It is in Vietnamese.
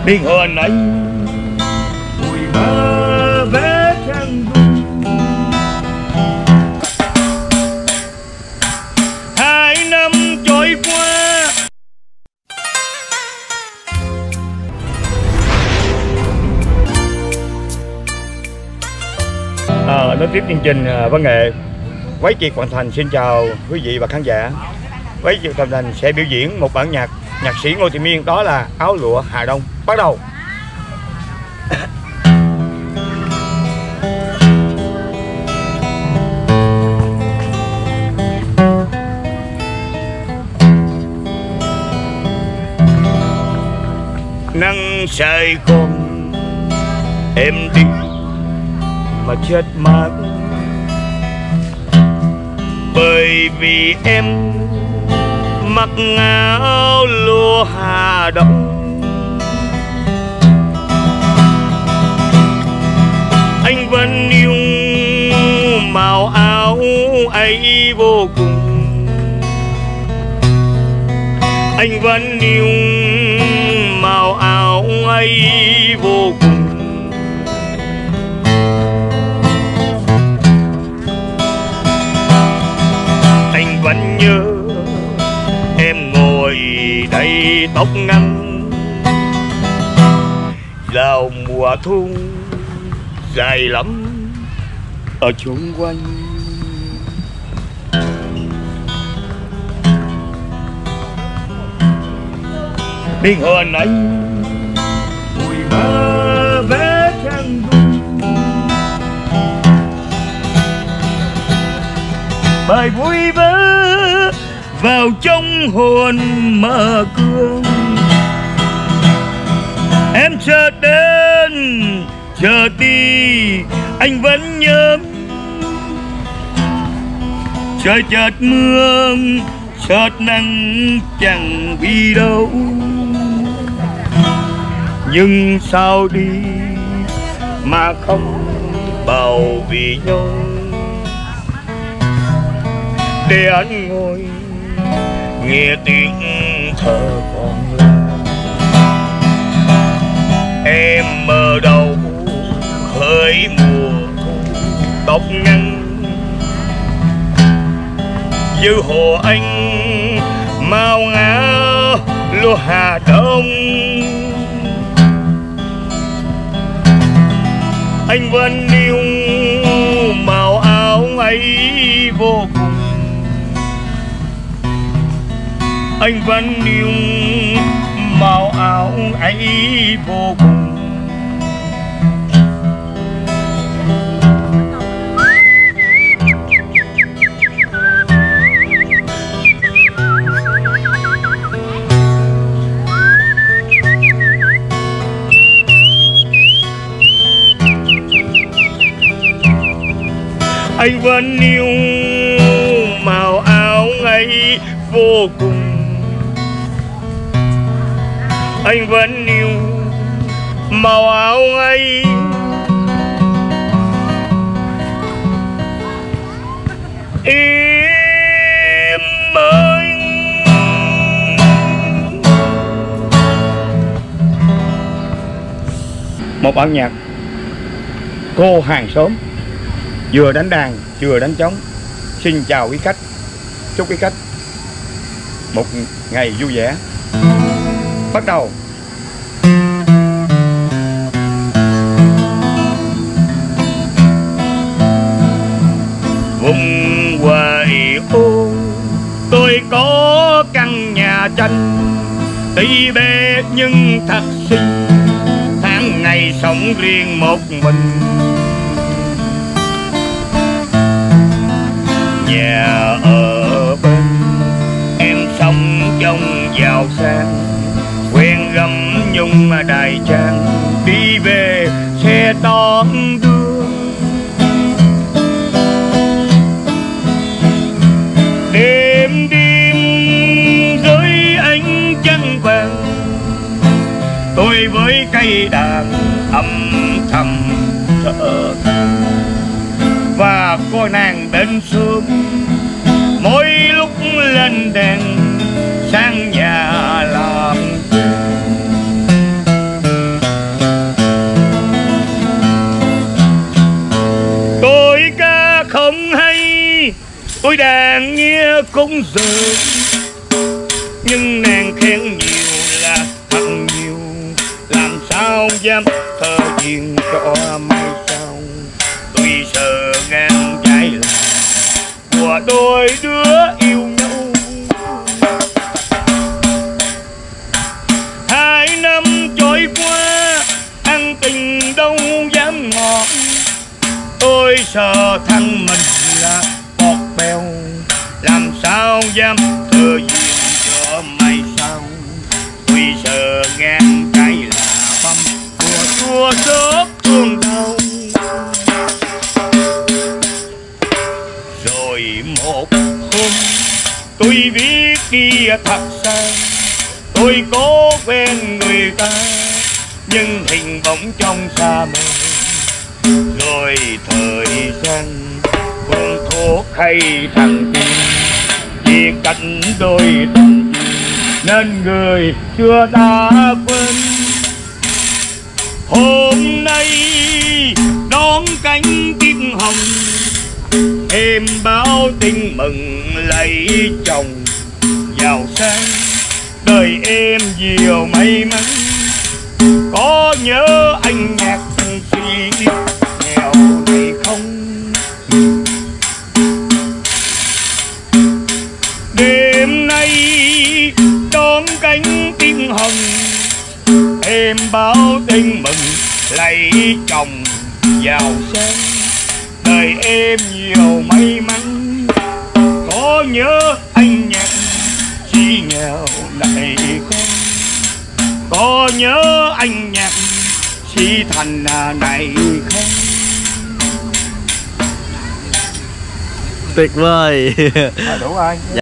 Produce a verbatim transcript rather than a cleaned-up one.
Điên hơn ấy mùi mơ vẽ trăng hai năm trôi qua. À, nói tiếp chương trình uh, văn nghệ Quái Kiệt Hoàn Thành xin chào quý vị và khán giả. Quái Kiệt Hoàn Thành sẽ biểu diễn một bản nhạc nhạc sĩ Ngô Thị Miên, đó là Áo Lụa Hà Đông. Bắt đầu. Nắng Sài Gòn em đi mà chết mát, bởi vì em mặc áo lụa Hà Đông. Anh vẫn yêu màu áo ấy vô cùng, anh vẫn yêu màu áo ấy vô cùng. Anh vẫn nhớ em ngồi đây tóc ngắn vào mùa thu dài lắm ở chung quanh. Điên hơn ấy mùi mơ vẽ trăng bài vui vỡ vào trong hồn mơ cương. Em chợt đến chợt đi anh vẫn nhớ, trời chợt mưa chợt nắng chẳng vì đâu, nhưng sao đi mà không bầu vì nhau. Để anh ngồi nghe tiếng thở còn lại, em mơ đâu hỡi mùa thu tóc ngắn như hồ anh màu áo lụa Hà Đông. Anh vẫn yêu màu áo ấy vô cùng, anh vẫn yêu màu áo ấy vô cùng. Anh vẫn yêu màu áo ấy vô cùng, anh vẫn yêu màu áo ấy. Em ơi một bản nhạc cô hàng xóm vừa đánh đàn vừa đánh trống. Xin chào quý khách, chúc quý khách một ngày vui vẻ. Bắt đầu. Vùng ngoài ô tôi có căn nhà tranh, tuy bé nhưng thật xinh, tháng ngày sống riêng một mình. Nhà ở bên em sống trong giàu sang, quen gấm nhung đài trang, đi về xe to đưa. Đêm đêm dưới ánh trăng vàng, tôi với cây đàn âm thầm thở than và coi nàng đến sớm. Mỗi lúc lên đèn sang nhà làm cũng giờ, nhưng nàng khen nhiều là thật nhiều, làm sao dám thờ duyên cho mai sau. Tuy sợ ngang trái là của đôi đứa yêu nhau, hai năm trôi qua ăn tình đâu dám ngọt. Tôi sợ thân mình là bọt bèo, làm sao dám thờ duyên cho mai sau. Tuy sợ ngang trái là băm của chua xốp thương đau. Rồi một hôm tôi biết kia thật xa, tôi cố quen người ta nhưng hình bóng trong xa mờ. Rồi thời gian phương thuốc hay thằng tim, chỉ cạnh đôi tình nên người chưa đã quên. Hôm nay đón cánh tiên hồng, em báo tin mừng lấy chồng giàu sang. Đời em nhiều may mắn, có nhớ anh nhạc sĩ nghèo này không? Đêm nay đón cánh tiên hồng, em báo tin mừng lấy chồng giàu sang. Đời em nhiều may mắn, có nhớ anh nhạc sĩ nghèo này không? Có nhớ anh nhạc sĩ Thành này không? Tuyệt vời. À, đủ rồi.